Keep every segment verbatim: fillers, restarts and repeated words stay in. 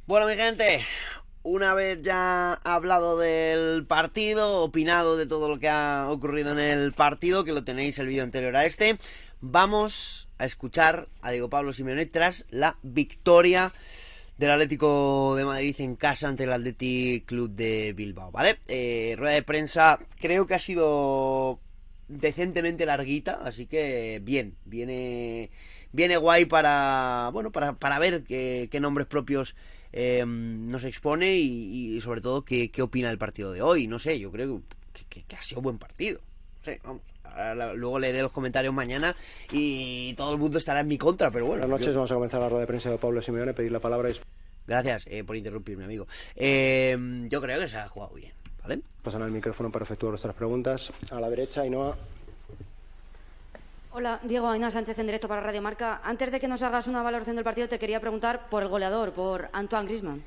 Bueno, mi gente, una vez ya hablado del partido, opinado de todo lo que ha ocurrido en el partido, que lo tenéis el vídeo anterior a este, vamos a escuchar a Diego Pablo Simeone tras la victoria del Atlético de Madrid en casa ante el Athletic Club de Bilbao, ¿vale? Eh, rueda de prensa, creo que ha sido decentemente larguita, así que bien, viene viene guay para, bueno, para, para ver qué, qué nombres propios eh, nos expone y, y sobre todo qué, qué opina del partido de hoy. No sé, yo creo que, que, que ha sido buen partido. No sé, vamos. Ahora, luego leeré los comentarios mañana y todo el mundo estará en mi contra, pero bueno. Buenas noches, yo... vamos a comenzar la rueda de prensa de Pablo Simeone, pedir la palabra. Es... Gracias eh, por interrumpirme, amigo. Eh, yo creo que se ha jugado bien, ¿vale? Pasan el micrófono para efectuar nuestras preguntas. A la derecha, Ainhoa. Hola, Diego, Ainhoa Sánchez en directo para Radio Marca. Antes de que nos hagas una valoración del partido, te quería preguntar por el goleador, por Antoine Griezmann.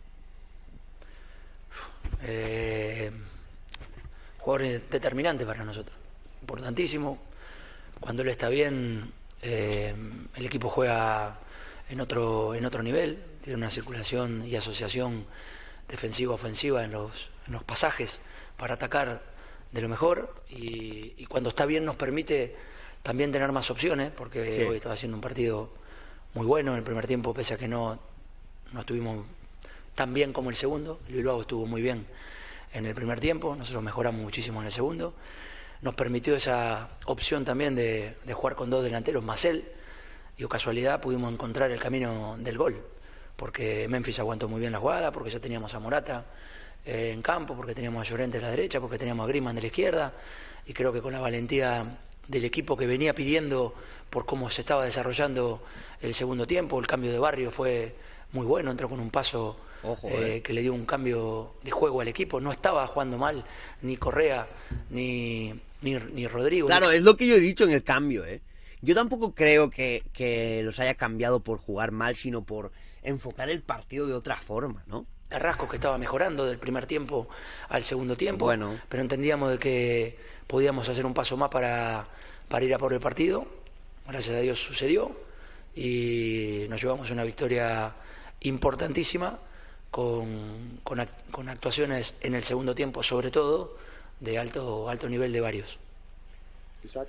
Eh, jugador determinante para nosotros, importantísimo. Cuando él está bien, eh, el equipo juega en otro, en otro nivel, tiene una circulación y asociación defensiva-ofensiva en los, en los pasajes para atacar de lo mejor y, y cuando está bien nos permite también tener más opciones, porque sí. Hoy estaba haciendo un partido muy bueno en el primer tiempo, pese a que no, no estuvimos tan bien como el segundo. El Bilbao estuvo muy bien en el primer tiempo, nosotros mejoramos muchísimo en el segundo. Nos permitió esa opción también de, de jugar con dos delanteros más él, y o casualidad pudimos encontrar el camino del gol, porque Memphis aguantó muy bien la jugada, porque ya teníamos a Morata eh, en campo, porque teníamos a Llorente de la derecha, porque teníamos a Griezmann de la izquierda, y creo que con la valentía del equipo que venía pidiendo por cómo se estaba desarrollando el segundo tiempo, el cambio de Barrio fue muy bueno, entró con un paso Ojo, eh, eh. que le dio un cambio de juego al equipo, no estaba jugando mal ni Correa ni, ni, ni Rodrigo. Claro, es lo que yo he dicho en el cambio, ¿eh? Yo tampoco creo que, que los haya cambiado por jugar mal, sino por enfocar el partido de otra forma, ¿no? Carrasco, que estaba mejorando del primer tiempo al segundo tiempo, bueno. Pero entendíamos de que podíamos hacer un paso más para, para ir a por el partido. Gracias a Dios sucedió y nos llevamos una victoria importantísima con, con, con actuaciones en el segundo tiempo, sobre todo de alto, alto nivel de varios. Isaac.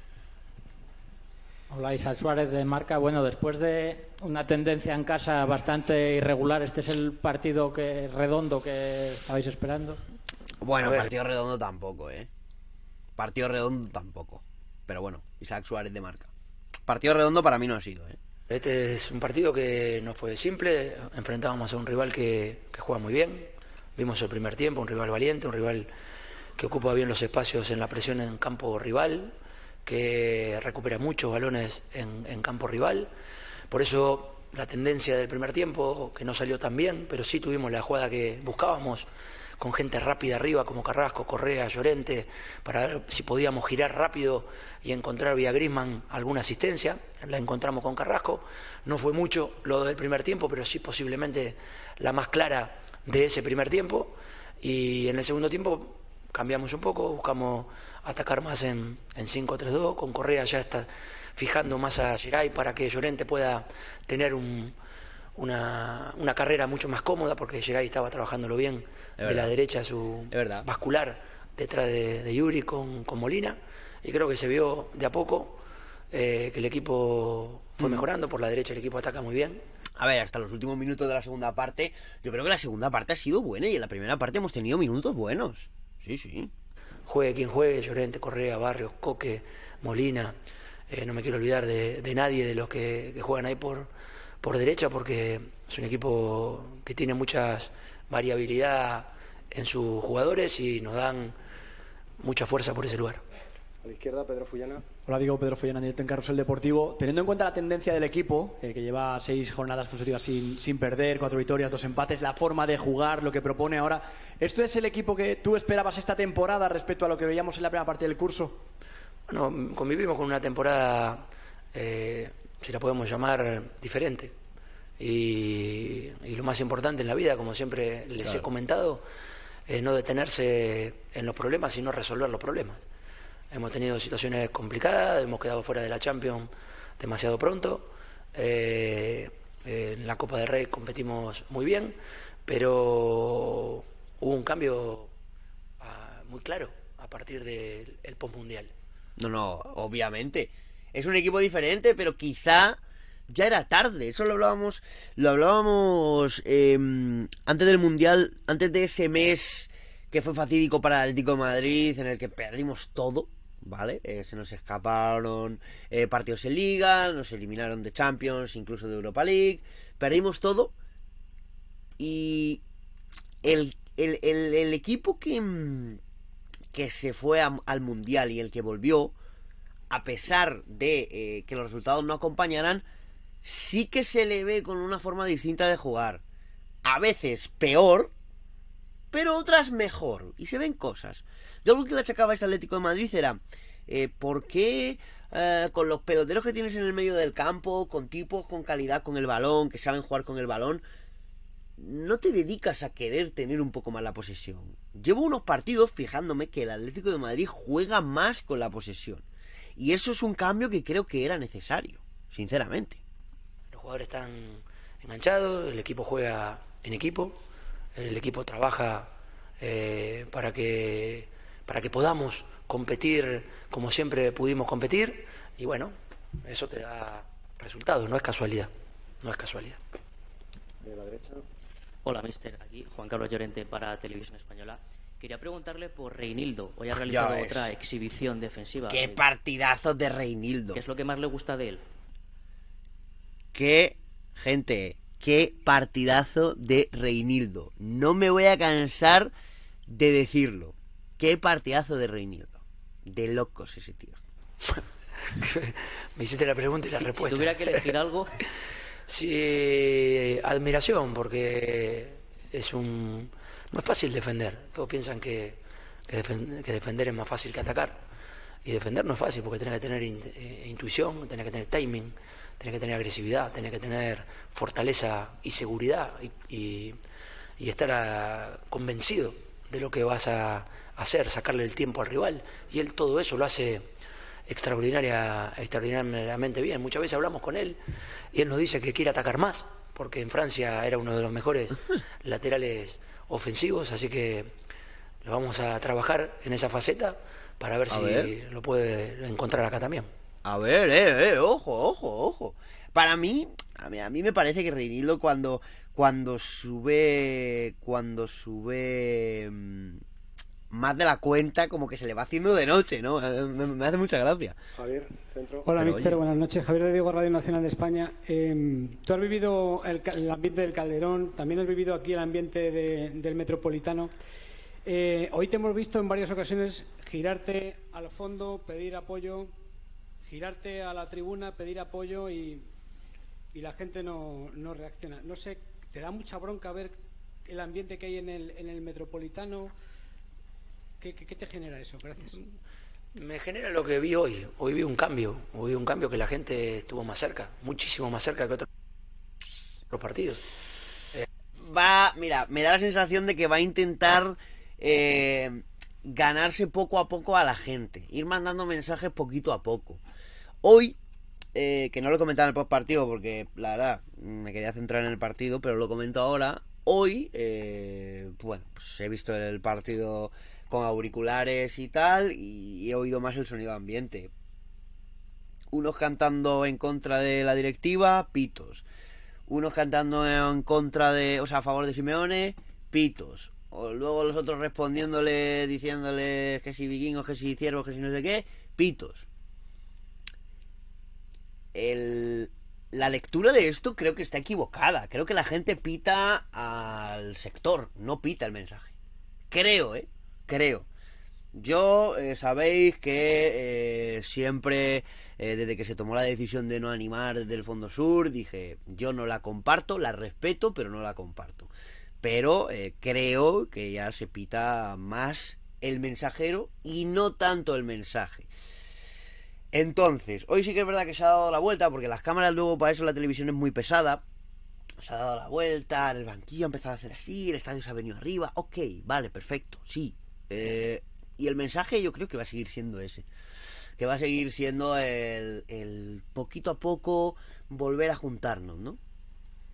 Hola, Isaac Suárez de Marca. Bueno, después de una tendencia en casa bastante irregular, ¿este es el partido que redondo que estabais esperando? Bueno, partido redondo tampoco, ¿eh? Partido redondo tampoco. Pero bueno, Isaac Suárez de Marca. Partido redondo para mí no ha sido, ¿eh? Este es un partido que no fue simple. Enfrentábamos a un rival que, que juega muy bien. Vimos el primer tiempo, un rival valiente, un rival que ocupa bien los espacios en la presión en campo rival, que recupera muchos balones en, en campo rival. Por eso la tendencia del primer tiempo, que no salió tan bien, pero sí tuvimos la jugada que buscábamos, con gente rápida arriba como Carrasco, Correa, Llorente, para ver si podíamos girar rápido y encontrar vía Griezmann alguna asistencia. La encontramos con Carrasco. No fue mucho lo del primer tiempo, pero sí posiblemente la más clara de ese primer tiempo. Y en el segundo tiempo cambiamos un poco, buscamos atacar más en, en cinco tres dos, con Correa ya está fijando más a Geray para que Llorente pueda tener un, una, una carrera mucho más cómoda, porque Geray estaba trabajándolo bien de la derecha, su vascular detrás de, de Yuri con, con Molina, y creo que se vio de a poco eh, que el equipo fue mm. mejorando. Por la derecha el equipo ataca muy bien. A ver, hasta los últimos minutos de la segunda parte, yo creo que la segunda parte ha sido buena y en la primera parte hemos tenido minutos buenos. Sí, sí. Juegue quien juegue, Llorente, Correa, Barrios, Coque, Molina, eh, no me quiero olvidar de, de nadie de los que, que juegan ahí por, por derecha, porque es un equipo que tiene muchas variabilidad en sus jugadores y nos dan mucha fuerza por ese lugar. A la izquierda, Pedro Fullana. Hola, Diego, Pedro Fullana, directo en Carrusel Deportivo. Teniendo en cuenta la tendencia del equipo, eh, que lleva seis jornadas consecutivas sin, sin perder, cuatro victorias, dos empates, la forma de jugar, lo que propone ahora, ¿esto es el equipo que tú esperabas esta temporada respecto a lo que veíamos en la primera parte del curso? Bueno, convivimos con una temporada, eh, si la podemos llamar, diferente. Y, y lo más importante en la vida, como siempre les claro. he comentado, es no detenerse en los problemas, sino resolver los problemas. Hemos tenido situaciones complicadas, hemos quedado fuera de la Champions demasiado pronto. Eh, Eh, en la Copa del Rey competimos muy bien, pero hubo un cambio uh, muy claro a partir del el postmundial. No, no, obviamente. Es un equipo diferente, pero quizá ya era tarde. Eso lo hablábamos, lo hablábamos eh, antes del Mundial, antes de ese mes que fue fatídico para el Atlético de Madrid, en el que perdimos todo, ¿vale? Eh, se nos escaparon eh, partidos en Liga, nos eliminaron de Champions, incluso de Europa League, perdimos todo. Y el, el, el, el equipo que, que se fue a, al Mundial y el que volvió, a pesar de eh, que los resultados no acompañaran, sí que se le ve con una forma distinta de jugar. A veces peor, pero otras mejor. Y se ven cosas. Yo algo que le achacaba a este Atlético de Madrid era eh, ¿por qué eh, con los peloteros que tienes en el medio del campo, con tipos con calidad con el balón, que saben jugar con el balón, no te dedicas a querer tener un poco más la posesión? Llevo unos partidos fijándome que el Atlético de Madrid juega más con la posesión. Y eso es un cambio que creo que era necesario, sinceramente. Los jugadores están enganchados, el equipo juega en equipo, el equipo trabaja eh, para que para que podamos competir como siempre pudimos competir, y bueno, eso te da resultados, no es casualidad, no es casualidad. De la derecha. Hola, mister. Aquí Juan Carlos Llorente para Televisión Española. Quería preguntarle por Reinildo. Hoy ha realizado otra exhibición defensiva. ¡Qué partidazo de Reinildo! ¿Qué es lo que más le gusta de él? ¡Qué, gente, qué partidazo de Reinildo! No me voy a cansar de decirlo. ¡Qué partidazo de Reinildo! De locos ese tío. Me hiciste la pregunta y la si, respuesta. Si tuviera que elegir algo... Sí, admiración, porque es un... No es fácil defender. Todos piensan que, que, defender, que defender es más fácil que atacar. Y defender no es fácil porque tenés que tener in, eh, intuición, tenés que tener timing, tenés que tener agresividad, tenés que tener fortaleza y seguridad y, y, y estar a, convencido de lo que vas a hacer, sacarle el tiempo al rival. Y él todo eso lo hace extraordinaria, extraordinariamente bien. Muchas veces hablamos con él y él nos dice que quiere atacar más, porque en Francia era uno de los mejores laterales ofensivos, así que lo vamos a trabajar en esa faceta para ver a si ver. lo puede encontrar acá también. A ver, eh, eh, ojo, ojo, ojo. Para mí, a mí, a mí me parece que Reinildo cuando, cuando sube, cuando sube mmm, más de la cuenta, como que se le va haciendo de noche, ¿no? Me, me hace mucha gracia. Javier, centro. Hola, Pero, mister, oye. buenas noches. Javier de Diego, Radio Nacional de España. Eh, tú has vivido el, el ambiente del Calderón, también has vivido aquí el ambiente de, del Metropolitano. Eh, hoy te hemos visto en varias ocasiones girarte al fondo, pedir apoyo, girarte a la tribuna, pedir apoyo y, y la gente no, no reacciona. No sé, ¿te da mucha bronca ver el ambiente que hay en el, en el Metropolitano? ¿Qué, qué, ¿Qué te genera eso? Gracias. Me genera lo que vi hoy. Hoy vi un cambio. Hoy vi un cambio que la gente estuvo más cerca, muchísimo más cerca que otros, otros partidos. Eh. Va, mira, me da la sensación de que va a intentar eh, ganarse poco a poco a la gente, ir mandando mensajes poquito a poco. Hoy, eh, que no lo comentaba en el post partido porque la verdad me quería centrar en el partido, pero lo comento ahora. Hoy, eh, bueno, pues he visto el partido con auriculares y tal, y he oído más el sonido ambiente. Unos cantando en contra de la directiva, pitos. Unos cantando en contra de, o sea, a favor de Simeone, pitos. O luego los otros respondiéndole, diciéndole que si vikingos, que si ciervos, que si no sé qué, pitos. El, la lectura de esto creo que está equivocada. Creo que la gente pita al sector, no pita el mensaje. Creo, ¿eh? Creo. Yo, eh, sabéis que eh, siempre, eh, desde que se tomó la decisión de no animar desde el Fondo Sur, dije, yo no la comparto, la respeto, pero no la comparto. Pero eh, creo que ya se pita más el mensajero y no tanto el mensaje. Entonces, hoy sí que es verdad que se ha dado la vuelta, porque las cámaras luego para eso la televisión es muy pesada. Se ha dado la vuelta, en el banquillo ha empezado a hacer así, el estadio se ha venido arriba. Ok, vale, perfecto, sí. Eh, y el mensaje yo creo que va a seguir siendo ese. Que va a seguir siendo el, el poquito a poco volver a juntarnos, ¿no?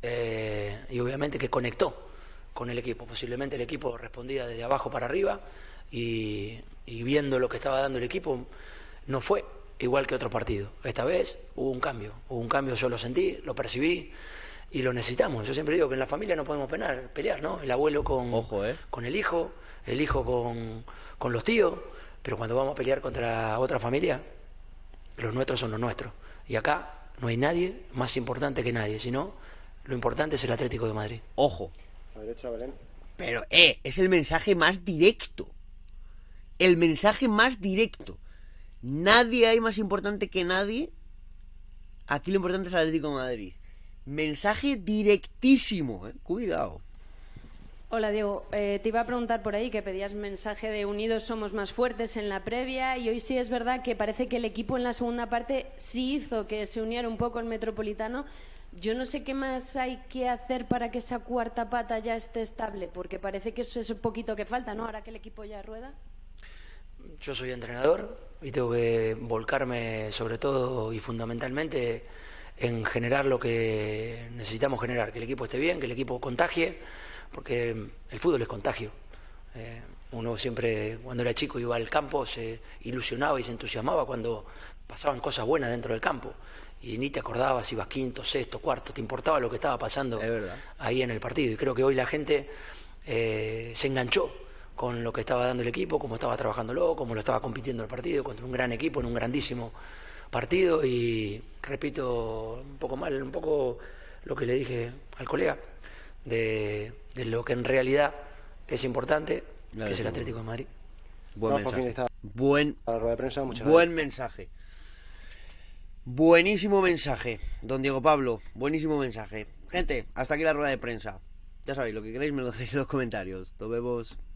eh, y obviamente que conectó con el equipo. Posiblemente el equipo respondía desde abajo para arriba y, y viendo lo que estaba dando el equipo no fue igual que otro partido. Esta vez hubo un cambio, hubo un cambio, yo lo sentí, lo percibí y lo necesitamos. Yo siempre digo que en la familia no podemos penar, pelear, ¿no? El abuelo con, Ojo, ¿eh? con el hijo, el hijo con, con los tíos, pero cuando vamos a pelear contra otra familia, los nuestros son los nuestros. Y acá no hay nadie más importante que nadie, sino lo importante es el Atlético de Madrid. Ojo. A la derecha, Belén. Pero, eh, es el mensaje más directo. El mensaje más directo. Nadie hay más importante que nadie. Aquí lo importante es el Atlético de Madrid. Mensaje directísimo, eh. Cuidado. Hola Diego, eh, te iba a preguntar por ahí que pedías mensaje de unidos somos más fuertes en la previa y hoy sí es verdad que parece que el equipo en la segunda parte sí hizo que se uniera un poco el Metropolitano. Yo no sé qué más hay que hacer para que esa cuarta pata ya esté estable, porque parece que eso es un poquito que falta, ¿no? Ahora que el equipo ya rueda. Yo soy entrenador y tengo que volcarme sobre todo y fundamentalmente en generar lo que necesitamos generar, que el equipo esté bien, que el equipo contagie, porque el fútbol es contagio. Eh, uno siempre, cuando era chico, iba al campo, se ilusionaba y se entusiasmaba cuando pasaban cosas buenas dentro del campo. Y ni te acordabas si ibas quinto, sexto, cuarto, te importaba lo que estaba pasando ahí en el partido. Y creo que hoy la gente eh, se enganchó con lo que estaba dando el equipo, cómo estaba trabajándolo, cómo lo estaba compitiendo el partido, contra un gran equipo en un grandísimo partido. Y repito un poco mal, un poco lo que le dije al colega, de, de lo que en realidad es importante, claro, que es el Atlético de Madrid. Buen No, mensaje. Buen, a la rueda de prensa, muchas buen gracias. mensaje. Buenísimo mensaje, don Diego Pablo. Buenísimo mensaje. Gente, hasta aquí la rueda de prensa. Ya sabéis, lo que queréis me lo dejéis en los comentarios. Nos vemos.